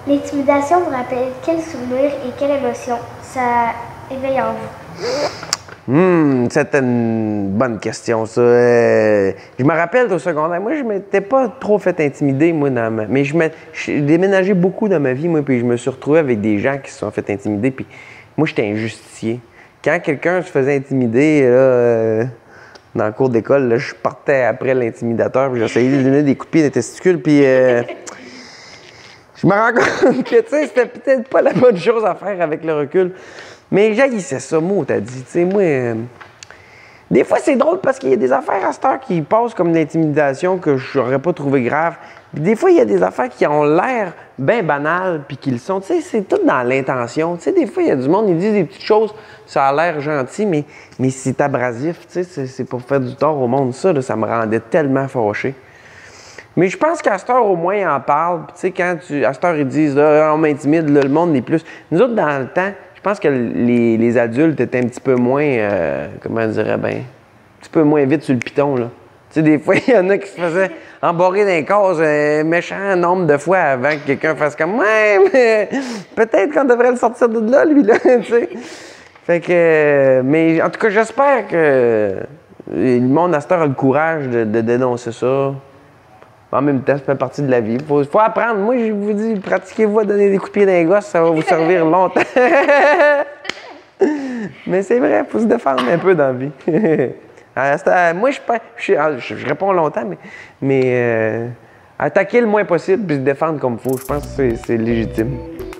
L'intimidation vous rappelle quel souvenir et quelle émotion ça éveille en vous? C'était une bonne question, ça. Je me rappelle au secondaire, moi, je m'étais pas trop fait intimider, moi, mais j'ai déménagé beaucoup dans ma vie, moi, puis je me suis retrouvé avec des gens qui se sont fait intimider, puis moi, j'étais un justicier. Quand quelqu'un se faisait intimider, là, dans le cours d'école, là, je partais après l'intimidateur, puis j'essayais de lui donner des coups de pied dans les testicules, puis je me rends compte que, tu sais, c'était peut-être pas la bonne chose à faire avec le recul. Mais j'haïssais ça, moi, t'as dit. Tu sais, moi, des fois, c'est drôle parce qu'il y a des affaires à cette heure qui passent comme de l'intimidation que je n'aurais pas trouvé grave. Puis des fois, il y a des affaires qui ont l'air bien banales puis qui le sont. Tu sais, c'est tout dans l'intention. Tu sais, des fois, il y a du monde, ils disent des petites choses, ça a l'air gentil, mais c'est abrasif. Tu sais, c'est pour faire du tort au monde. Ça, là, ça me rendait tellement fâché. Mais je pense qu'à cette heure, au moins, ils en parlent. Puis, tu sais, quand à cette heure, ils disent, là, on m'intimide, le monde n'est plus. Nous autres, dans le temps, je pense que les adultes étaient un petit peu moins, comment on dirait, ben, un petit peu moins vite sur le piton, là. Tu sais, des fois, il y en a qui se faisaient embarrer dans les cases un méchant nombre de fois avant que quelqu'un fasse comme, ouais, mais peut-être qu'on devrait le sortir de là, lui, là, tu sais. Fait que, mais en tout cas, j'espère que le monde à cette heure a le courage de dénoncer ça. En même temps, ça fait partie de la vie. Faut apprendre. Moi, je vous dis, pratiquez-vous à donner des coups de pied dans les gosses, ça va vous servir longtemps. Mais c'est vrai, il faut se défendre un peu dans la vie. Moi, je réponds longtemps, mais attaquer le moins possible puis se défendre comme il faut, je pense que c'est légitime.